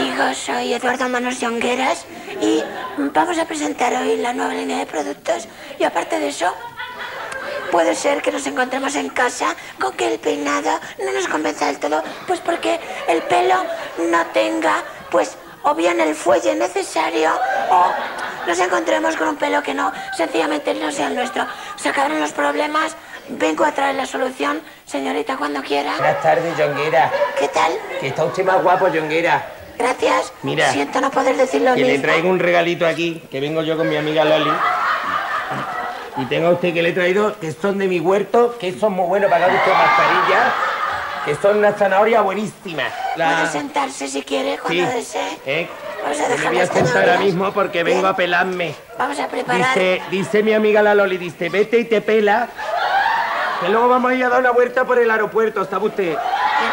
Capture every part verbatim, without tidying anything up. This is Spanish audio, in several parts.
amigos, soy Eduardo Manos Jongueras y vamos a presentar hoy la nueva línea de productos y aparte de eso, puede ser que nos encontremos en casa con que el peinado no nos convenza del todo, pues porque el pelo no tenga, pues, o bien el fuelle necesario o nos encontremos con un pelo que no, sencillamente no sea el nuestro. Se acabaron los problemas, vengo a traer la solución, señorita, cuando quiera. Buenas tardes, Jonguera. ¿Qué tal? Que está usted más guapo, Jonguera. Gracias. Mira, siento no poder decir lo que mismo. le traigo un regalito aquí, que vengo yo con mi amiga Loli. Y tenga usted que le he traído, que son de mi huerto, que son muy buenos para que haga usted mascarilla, que son una zanahoria buenísima. La... Puede sentarse si quiere, cuando sí. desee. ¿Eh? Vamos a Me dejar voy a las sentar ahora zanahorias. mismo porque Bien. vengo a pelarme. Vamos a preparar. Dice, dice mi amiga la Loli, dice, vete y te pela, que luego vamos a ir a dar una vuelta por el aeropuerto, ¿sabe usted? Bien.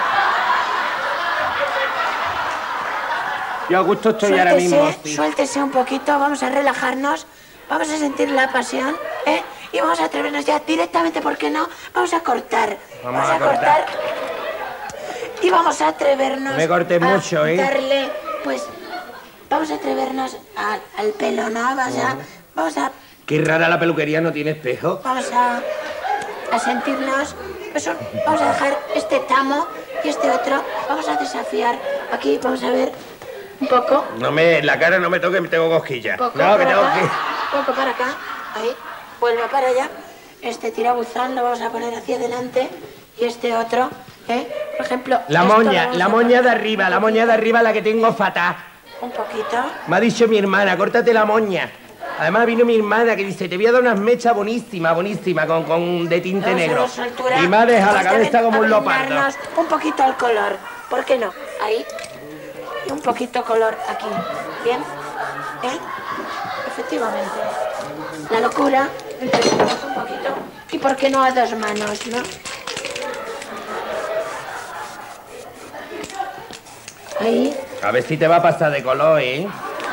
Yo a gusto estoy Suéltese, ahora mismo. Sí. suéltese un poquito, vamos a relajarnos, vamos a sentir la pasión, ¿eh? Y vamos a atrevernos ya directamente, ¿por qué no? Vamos a cortar. Vamos Vamos a a cortar. Y vamos a atrevernos. No me cortes a mucho, ¿eh? darle, pues, vamos a atrevernos al, al pelo, ¿no? Vamos a, vamos a, Qué rara la peluquería, no tiene espejo. vamos a, a sentirnos, eso, vamos a dejar este tamo y este otro, vamos a desafiar. Aquí, vamos a ver, un poco. No me, la cara no me toque, me tengo cosquillas. Poco No, que para tengo acá, que... poco para acá, ahí, vuelva para allá. Este tirabuzón lo vamos a poner hacia adelante y este otro, ¿eh? Por ejemplo... La esto lo moña, vamos la a moña poner de arriba, la moña de arriba la que tengo fatal. un poquito. Me ha dicho mi hermana, córtate la moña. Además vino mi hermana que dice, te voy a dar unas mechas bonísimas, bonísimas, con, con de tinte Vamos a negro. dar soltura. Y me ha dejado la Vamos cabeza también como un a leopardo. brindarnos un poquito al color, ¿por qué no? Ahí, y un poquito color aquí, ¿bien? ¿Eh? Efectivamente. La locura, empezamos un poquito, y ¿por qué no a dos manos, no? Ahí. A ver si te va a pasar de color, ¿eh?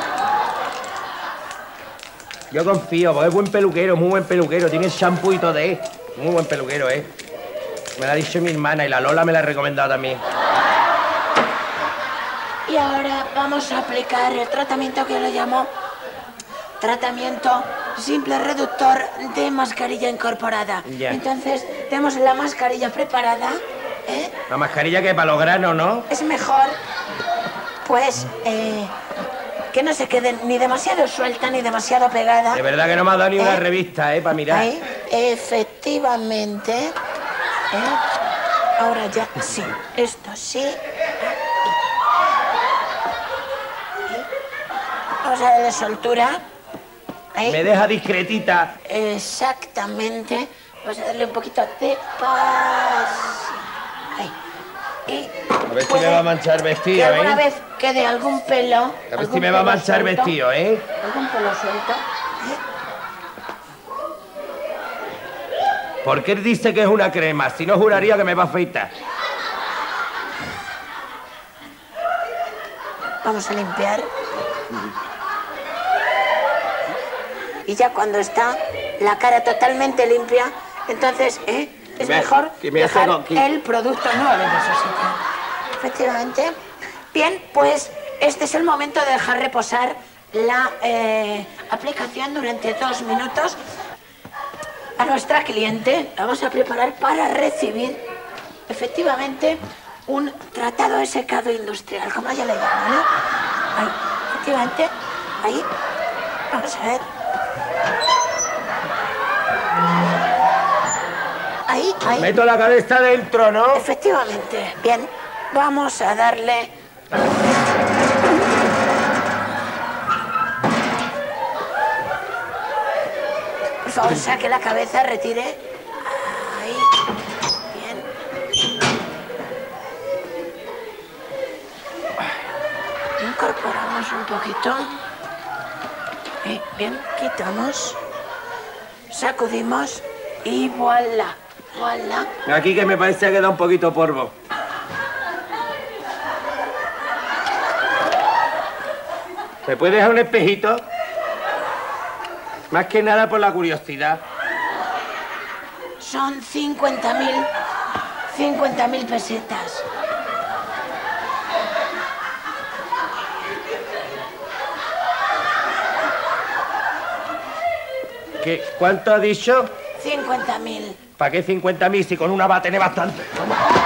Yo confío, porque es buen peluquero, muy buen peluquero. Tiene shampoo y todo, ¿eh? Muy buen peluquero, ¿eh? Me lo ha dicho mi hermana y la Lola me la ha recomendado también. Y ahora vamos a aplicar el tratamiento que le llamo tratamiento simple reductor de mascarilla incorporada. Ya. Entonces, tenemos la mascarilla preparada, ¿eh? La mascarilla que es para los granos, ¿no? Es mejor, pues, eh, que no se quede ni demasiado suelta ni demasiado pegada. De verdad que no me ha dado ni una ¿Eh? revista, ¿eh? Para mirar. Ahí, efectivamente. ¿eh? Ahora ya, sí, esto sí. Vamos a darle soltura. Ahí. Me deja discretita. Exactamente. Vamos a darle un poquito de paz. Ahí. Y A ver si puede me va a manchar que vestido, alguna ¿eh? vez quede algún pelo. A ver algún si me va a pelo manchar suelto, vestido, ¿eh? Algún pelo suelto. ¿eh? ¿Por qué dice que es una crema? Si no, juraría que me va a afeitar. Vamos a limpiar. Y ya cuando está la cara totalmente limpia, entonces ¿eh? es me- mejor que me hace dejar aquí. el producto nuevo en su sitio. Efectivamente. Bien, pues este es el momento de dejar reposar la eh, aplicación durante dos minutos. A nuestra cliente la vamos a preparar para recibir efectivamente un tratado de secado industrial, como ella le llama, ¿no? Ahí, efectivamente, ahí. Vamos a ver. Ahí, ahí. Meto la cabeza dentro, ¿no? Efectivamente. Bien, vamos a darle... Por favor, saque la cabeza, retire. Ahí. Bien. Incorporamos un poquito. Ahí, bien, quitamos. Sacudimos y voilà. Voilà. Aquí que me parece que queda un poquito polvo. ¿Me puedes dejar un espejito? Más que nada por la curiosidad. Son cincuenta mil, cincuenta mil pesetas. ¿Qué? ¿Cuánto ha dicho? cincuenta mil. ¿Para qué cincuenta mil si con una va a tener bastante?